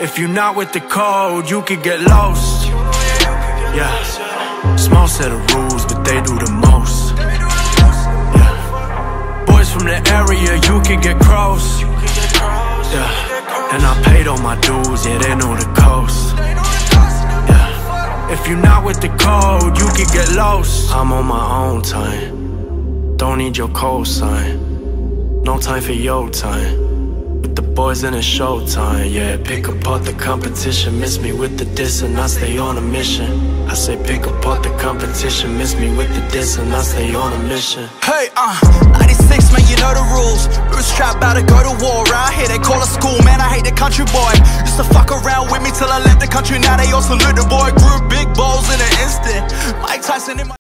If you're not with the code, you could get lost. Yeah, small set of rules, but they do the most. Yeah, boys from the area, you can get close. Yeah, and I paid all my dues, yeah, they know the coast. Yeah, if you're not with the code, you can get lost. I'm on my own time, don't need your cosign. No time for your time. With the boys and it's showtime, yeah. Pick apart the competition, miss me with the diss and I stay on a mission. I say pick apart the competition, miss me with the diss and I stay on a mission. Hey, 96, man, you know the rules. Roots trap, about to go to war. Right here they call us school, man, I hate the country boy. Used to fuck around with me till I left the country, now they all salute the boy. Grew big balls in an instant. Mike Tyson in my